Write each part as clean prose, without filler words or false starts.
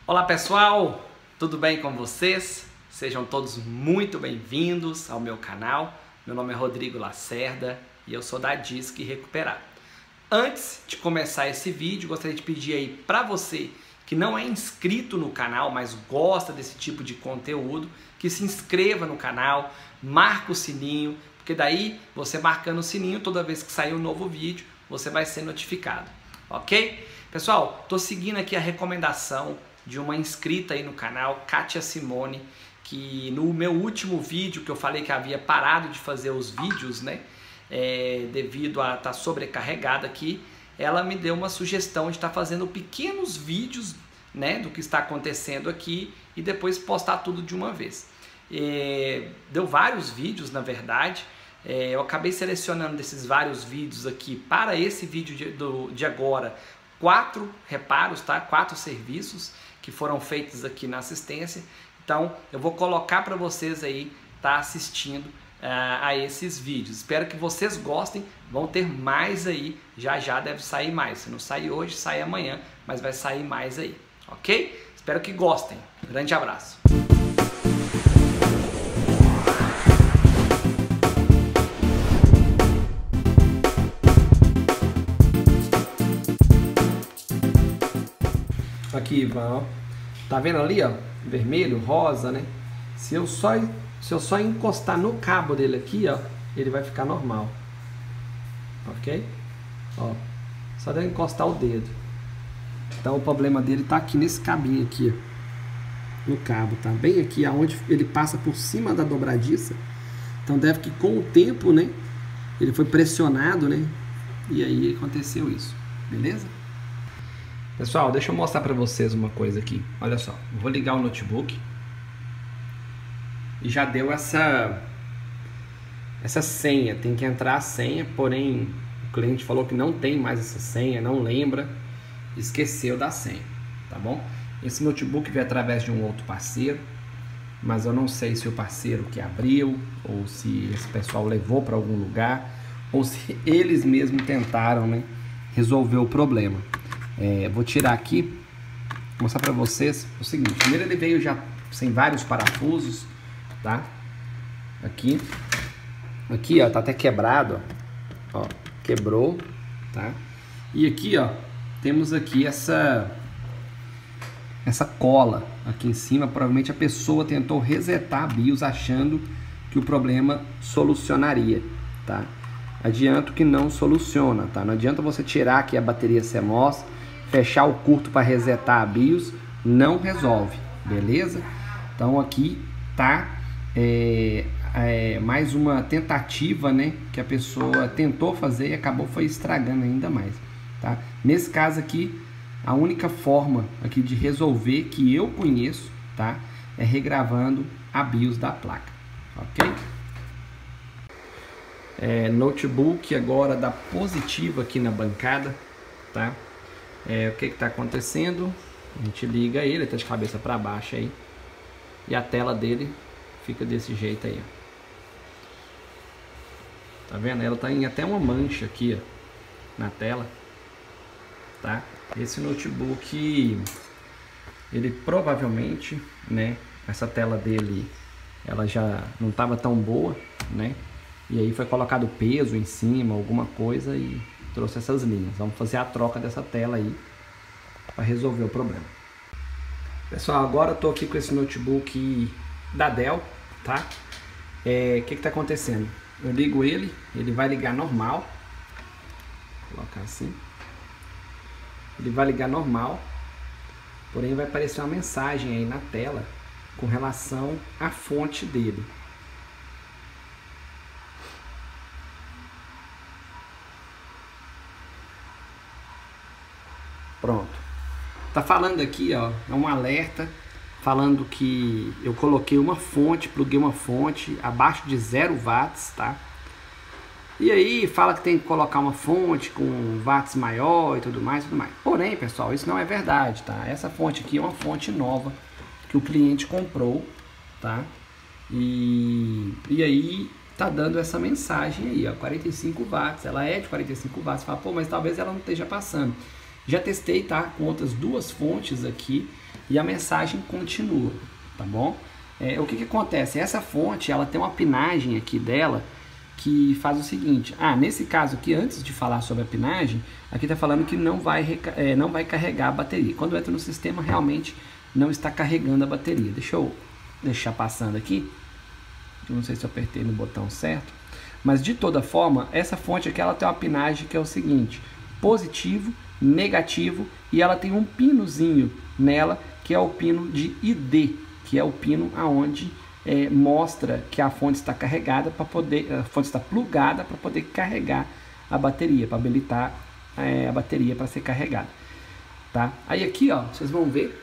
Olá pessoal, tudo bem com vocês? Sejam todos muito bem-vindos ao meu canal. Meu nome é Rodrigo Lacerda e eu sou da Disque Recuperar. Antes de começar esse vídeo, gostaria de pedir aí para você que não é inscrito no canal, mas gosta desse tipo de conteúdo, que se inscreva no canal, marca o sininho, porque daí você marcando o sininho, toda vez que sair um novo vídeo, você vai ser notificado, ok? Pessoal, tô seguindo aqui a recomendação de uma inscrita aí no canal, Kátia Simone, que no meu último vídeo que eu falei que havia parado de fazer os vídeos, né, devido a estar sobrecarregada aqui, ela me deu uma sugestão de estar fazendo pequenos vídeos, né, do que está acontecendo aqui e depois postar tudo de uma vez. Deu vários vídeos, na verdade. Eu acabei selecionando desses vários vídeos aqui para esse vídeo de agora 4 reparos, tá? 4 serviços que foram feitos aqui na assistência. Então eu vou colocar para vocês aí tá assistindo a esses vídeos. Espero que vocês gostem. Vão ter mais aí, já deve sair mais. Se não sair hoje, sai amanhã, mas vai sair mais aí, ok? Espero que gostem. Grande abraço. Aqui, Ivan, ó. Tá vendo ali, ó? Vermelho, rosa, né? Se eu só encostar no cabo dele aqui, ó, ele vai ficar normal. Ok? Ó, só de eu encostar o dedo. Então o problema dele tá aqui nesse cabinho aqui, ó, no cabo, tá? Bem aqui, aonde ele passa por cima da dobradiça. Então deve que com o tempo, né, ele foi pressionado, né? E aí aconteceu isso, beleza? Pessoal, deixa eu mostrar para vocês uma coisa aqui. Olha só, eu vou ligar o notebook e já deu essa senha. Tem que entrar a senha, porém o cliente falou que não tem mais essa senha, não lembra, esqueceu da senha, tá bom? Esse notebook veio através de um outro parceiro, mas eu não sei se o parceiro que abriu ou se esse pessoal levou para algum lugar ou se eles mesmos tentaram, né, resolver o problema. Vou tirar aqui, mostrar para vocês o seguinte. Primeiro ele veio já sem vários parafusos, tá? Aqui, ó, tá até quebrado, ó, quebrou, tá? E aqui, ó, temos aqui essa cola aqui em cima. Provavelmente a pessoa tentou resetar a BIOS achando que o problema solucionaria, tá? Adianto que não soluciona, tá? Não adianta você tirar aqui a bateria CMOS, fechar o curto para resetar a BIOS, não resolve, beleza? Então aqui tá mais uma tentativa, né, que a pessoa tentou fazer e acabou foi estragando ainda mais, tá? Nesse caso aqui, a única forma aqui de resolver que eu conheço, tá, é regravando a BIOS da placa, ok? Notebook agora dá positivo aqui na bancada, tá? O que está acontecendo? A gente liga ele tá de cabeça para baixo aí e a tela dele fica desse jeito aí, ó. Tá vendo? Ela tá em até uma mancha aqui, ó, na tela, tá? Esse notebook, ele provavelmente, né, essa tela dele, ela já não estava tão boa, né? E aí foi colocado peso em cima, alguma coisa e trouxe essas linhas. Vamos fazer a troca dessa tela aí para resolver o problema. Pessoal, agora eu tô aqui com esse notebook da Dell, tá? Que tá acontecendo? Eu ligo ele vai ligar normal. Vou colocar assim. Ele vai ligar normal, porém vai aparecer uma mensagem aí na tela com relação à fonte dele. Pronto. Tá falando aqui, ó, é um alerta falando que eu coloquei uma fonte, pluguei uma fonte abaixo de 0 watts, tá? E aí fala que tem que colocar uma fonte com watts maior e tudo mais, Porém, pessoal, isso não é verdade, tá? Essa fonte aqui é uma fonte nova que o cliente comprou, tá? E aí tá dando essa mensagem aí, ó, 45 watts. Ela é de 45 watts. Fala, pô, mas talvez ela não esteja passando. Já testei, tá? Com outras duas fontes aqui e a mensagem continua, tá bom? O que acontece? Essa fonte, ela tem uma pinagem aqui dela que faz o seguinte. Nesse caso aqui, antes de falar sobre a pinagem, aqui está falando que não vai carregar a bateria. Quando entra no sistema, realmente não está carregando a bateria. Deixa eu deixar passando aqui. Eu não sei se eu apertei no botão certo. Mas de toda forma, essa fonte aqui ela tem uma pinagem que é o seguinte: positivo, negativo, e ela tem um pinozinho nela, que é o pino de ID, que é o pino aonde mostra que a fonte está carregada para poder, a fonte está plugada para poder carregar a bateria, para habilitar a bateria para ser carregada, tá? Aí aqui, ó, vocês vão ver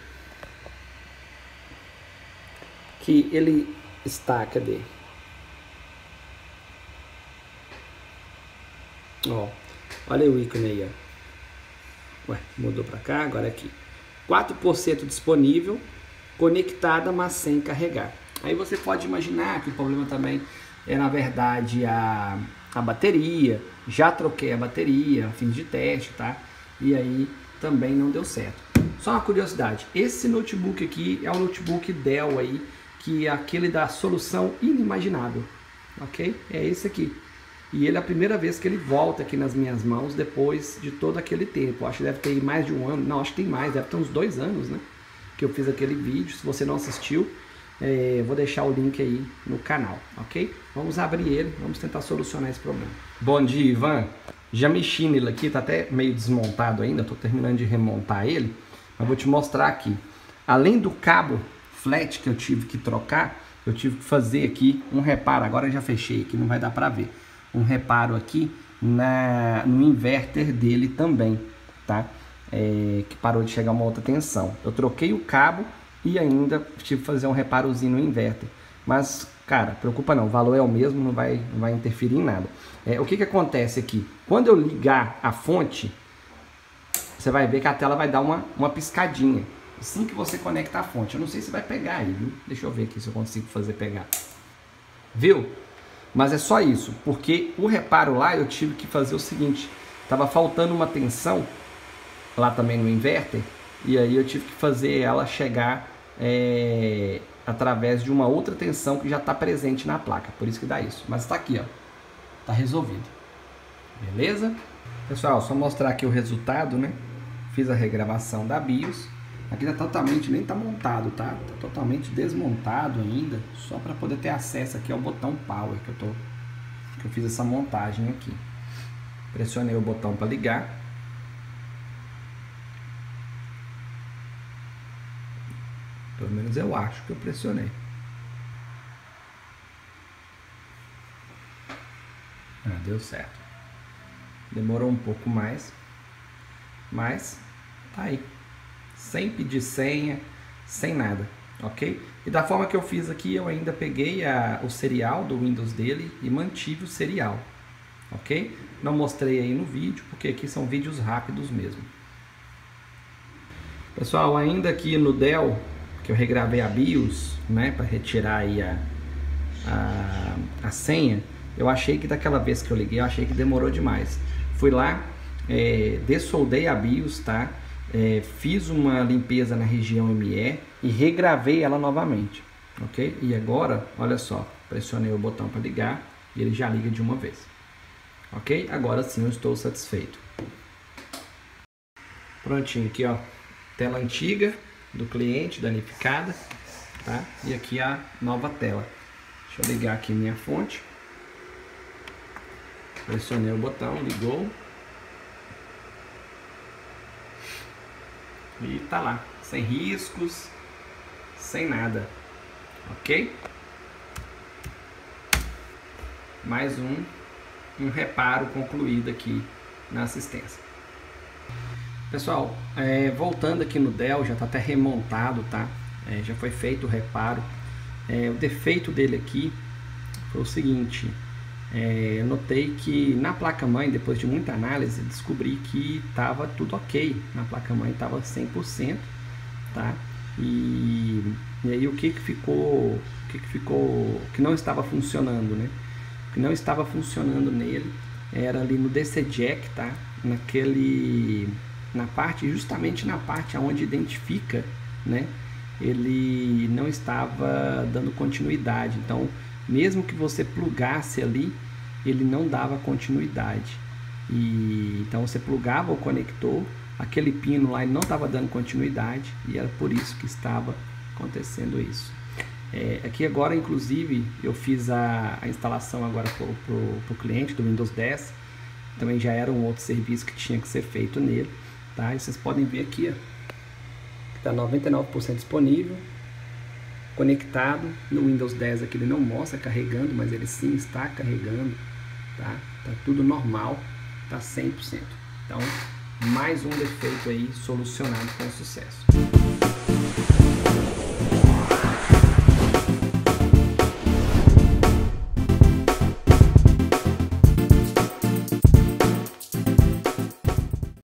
que ele está, cadê? Ó, olha o ícone aí, ó. Ué, mudou para cá, agora aqui. 4% disponível, conectada, mas sem carregar. Aí você pode imaginar que o problema também é, na verdade, a bateria. Já troquei a bateria a fim de teste, tá? E aí também não deu certo. Só uma curiosidade, esse notebook aqui é um notebook Dell aí, que é aquele da solução inimaginável, ok? É esse aqui. E ele é a primeira vez que ele volta aqui nas minhas mãos depois de todo aquele tempo. Acho que deve ter mais de um ano, não, acho que tem mais, deve ter uns 2 anos, né? Que eu fiz aquele vídeo. Se você não assistiu, vou deixar o link aí no canal, ok? Vamos abrir ele, vamos tentar solucionar esse problema. Bom dia, Ivan. Já mexi nele aqui, tá até meio desmontado ainda, tô terminando de remontar ele, mas vou te mostrar aqui. Além do cabo flat que eu tive que trocar, eu tive que fazer aqui um reparo. Agora eu já fechei aqui, não vai dar pra ver. Um reparo aqui no inverter dele também, tá? Que parou de chegar uma outra tensão. Eu troquei o cabo e ainda tive que fazer um reparozinho no inverter. Mas, cara, preocupa não, o valor é o mesmo, não vai interferir em nada. O que acontece aqui? Quando eu ligar a fonte, você vai ver que a tela vai dar uma piscadinha. Assim que você conecta a fonte. Eu não sei se vai pegar aí, viu? Deixa eu ver aqui se eu consigo fazer pegar. Viu? Mas é só isso, porque o reparo lá eu tive que fazer o seguinte. Tava faltando uma tensão lá também no inverter, e aí eu tive que fazer ela chegar através de uma outra tensão que já está presente na placa. Por isso que dá isso. Mas está aqui, ó. Tá resolvido. Beleza? Pessoal, só mostrar aqui o resultado, né? Fiz a regravação da BIOS. Aqui tá totalmente, nem tá montado, tá? Tá totalmente desmontado ainda, só para poder ter acesso aqui ao botão Power que eu fiz essa montagem aqui. Pressionei o botão para ligar. Pelo menos eu acho que eu pressionei. Deu certo. Demorou um pouco mais, mas tá aí. Sem pedir senha, sem nada, ok? E da forma que eu fiz aqui, eu ainda peguei o serial do Windows dele e mantive o serial, ok? Não mostrei aí no vídeo, porque aqui são vídeos rápidos mesmo. Pessoal, ainda aqui no Dell, que eu regravei a BIOS, né, para retirar aí a senha, eu achei que daquela vez que eu liguei, eu achei que demorou demais. Fui lá, dessoldei a BIOS, tá? Fiz uma limpeza na região ME e regravei ela novamente, ok? E agora, olha só, pressionei o botão para ligar e ele já liga de uma vez, ok? Agora sim eu estou satisfeito. Prontinho aqui, ó, tela antiga do cliente, danificada, tá? E aqui a nova tela. Deixa eu ligar aqui minha fonte. Pressionei o botão, ligou. E tá lá, sem riscos, sem nada, ok? Mais um reparo concluído aqui na assistência. Pessoal, voltando aqui no Dell, já tá até remontado, tá? Já foi feito o reparo. O defeito dele aqui foi o seguinte. Eu notei que na placa-mãe, depois de muita análise, descobri que estava tudo ok. Na placa-mãe estava 100%, tá? E aí o que ficou, que não estava funcionando, né? O que não estava funcionando nele era ali no DC Jack, tá? justamente na parte onde identifica, né, ele não estava dando continuidade. Então, mesmo que você plugasse ali, ele não dava continuidade. Então você plugava o conector, aquele pino lá ele não estava dando continuidade, e era por isso que estava acontecendo isso. Aqui agora, inclusive, eu fiz a instalação agora para o cliente do Windows 10. Também já era um outro serviço que tinha que ser feito nele, tá? E vocês podem ver aqui, ó, que está 99% disponível, conectado. No Windows 10 aqui ele não mostra carregando, mas ele sim está carregando, tá? Tá tudo normal, tá 100%. Então, mais um defeito aí solucionado com sucesso.